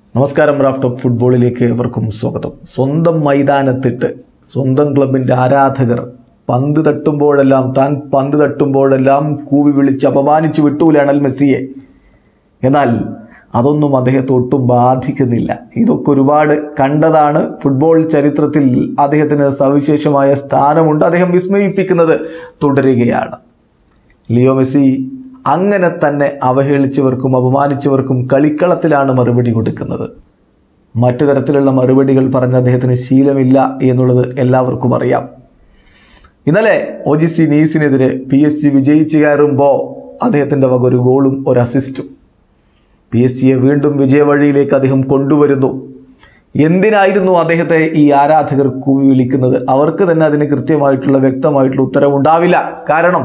നമസ്കാരം. Raf talk ഫുട്ബോളിലേക്ക് ഏവർക്കും സ്വാഗതം. സ്വന്തം മൈതാനത്തിട്ട് സ്വന്തം ക്ലബിൻ്റെ ആരാധകർ പന്ത് തട്ടുമ്പോഴെല്ലാം കൂവി വിളിച്ച് അപമാനിച്ചു വിട്ടു ലയണൽ മെസ്സിയെ. എന്നാൽ അതൊന്നും അദ്ദേഹത്തെ ഒട്ടും ബാധിക്കുന്നില്ല. ഇതൊക്കെ ഒരുപാട് കണ്ടതാണ്. ഫുട്ബോൾ ചരിത്രത്തിൽ അദ്ദേഹത്തിന് സവിശേഷമായ സ്ഥാനമുണ്ട്. അദ്ദേഹം വിസ്മയിപ്പിക്കുന്നത് തുടരുകയാണ്. ലിയോ മെസ്സി അങ്ങനെ തന്നെ അവഹേളിച്ചവർക്കും അപമാനിച്ചവർക്കും കളിക്കളത്തിലാണ് മറുപടി കൊടുക്കുന്നത്. മറ്റു തരത്തിലുള്ള മറുപടികൾ പറഞ്ഞ അദ്ദേഹത്തിന് ശീലമില്ല എന്നുള്ളത് എല്ലാവർക്കും അറിയാം. ഇന്നലെ OGC നീസിനെതിരെ PSG വിജയിച്ചു കയറുമ്പോൾ അദ്ദേഹത്തിൻ്റെ വക ഒരു ഗോളും ഒരു അസിസ്റ്റും PSG വീണ്ടും വിജയവഴിയിലേക്ക് അദ്ദേഹം കൊണ്ടുവരുന്നു. എന്തിനായിരുന്നു അദ്ദേഹത്തെ ഈ ആരാധകർ കൂവി വിളിക്കുന്നത്? അവർക്ക് തന്നെ അതിന് കൃത്യമായിട്ടുള്ള വ്യക്തമായിട്ടുള്ള ഉത്തരവുണ്ടാവില്ല. കാരണം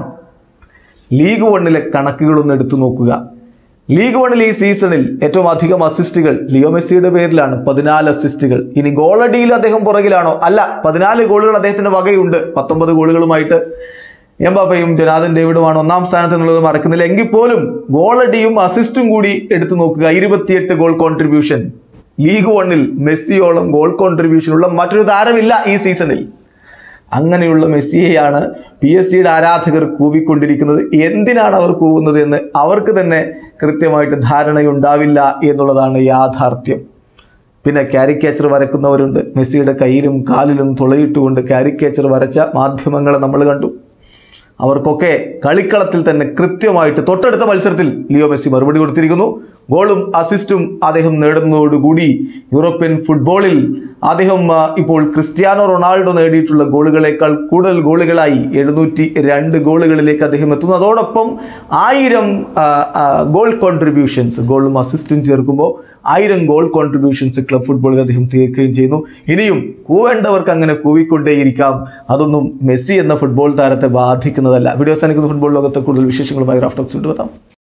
ലീഗ് 1 കണക്കുകളൊന്ന് എടുത്തു നോക്കുക. ലീഗ് 1 ഈ സീസണിൽ ഏറ്റവും അധികം അസിസ്റ്റുകൾ ലിയോ മെസ്സിയുടെ പേരിലാണ്, 14 അസിസ്റ്റുകൾ. ഇനി ഗോളടിയിൽ അദ്ദേഹം പുറകിലാണോ? അല്ല, 14 ഗോളുകൾ അദ്ദേഹത്തിന്റെ വകയുണ്ട്. 19 ഗോളുകളുമായിട്ട് എംബാപ്പയും ജൊനാഥൻ ഡേവിഡുമാണ് ഒന്നാം സ്ഥാനത്ത് എന്നുള്ളത് മറക്കുന്നില്ല. എങ്കിൽ പോലും ഗോളടിയും അസിസ്റ്റും കൂടി എടുത്തു നോക്കുക. 28 ഗോൾ കോൺട്രിബ്യൂഷൻ. ലീഗ് 1 മെസ്സിയോളം ഗോൾ കോൺട്രിബ്യൂഷനുള്ള മറ്റൊരു താരമില്ല ഈ സീസണിൽ. അങ്ങനെയുള്ള മെസ്സിയെയാണ് PSG ആരാധകർ കൂവിക്കൊണ്ടിരിക്കുന്നത്. എന്തിനാണ് അവർ കൂവുന്നത് എന്ന് അവർക്ക് തന്നെ കൃത്യമായിട്ട് ധാരണയുണ്ടാവില്ല എന്നുള്ളതാണ് യാഥാർത്ഥ്യം. പിന്നെ കാരിക്കേച്ചർ വരക്കുന്നവരുണ്ട്. മെസ്സിയുടെ കയ്യിലും കാലിലും തുളയിട്ടുകൊണ്ട് കാരിക്കേച്ചർ വരച്ച മാധ്യമങ്ങളെ നമ്മൾ കണ്ടു. അവർക്കൊക്കെ കളിക്കളത്തിൽ തന്നെ കൃത്യമായിട്ട് തൊട്ടടുത്ത മത്സരത്തിൽ ലിയോ മെസ്സി മറുപടി കൊടുത്തിരിക്കുന്നു. ഗോളും അസിസ്റ്റും അദ്ദേഹം നേടുന്നതോടുകൂടി യൂറോപ്യൻ ഫുട്ബോളിൽ അദ്ദേഹം ഇപ്പോൾ ക്രിസ്ത്യാനോ റൊണാൾഡോ നേടിയിട്ടുള്ള ഗോളുകളേക്കാൾ കൂടുതൽ ഗോളുകളായി 702 ഗോളുകളിലേക്ക് അദ്ദേഹം എത്തുന്നു. അതോടൊപ്പം 1000 ഗോൾ കോൺട്രിബ്യൂഷൻസ്, ഗോളും അസിസ്റ്റും ചേർക്കുമ്പോൾ 1000 ഗോൾ കോൺട്രിബ്യൂഷൻസ് ക്ലബ് ഫുട്ബോളിൽ അദ്ദേഹം തീർക്കുകയും ചെയ്യുന്നു. ഇനിയും കൂവേണ്ടവർക്ക് അങ്ങനെ കൂവിക്കൊണ്ടേയിരിക്കാം. അതൊന്നും മെസ്സി എന്ന ഫുട്ബോൾ താരത്തെ ബാധിക്കുന്നതല്ല. വീഡിയോ അവസാനിക്കുന്ന ഫുട്ബോൾ ലോകത്തെ കൂടുതൽ വിശേഷങ്ങളുമായി റാഫ് ടോക്സ് കൊണ്ടുവരാം.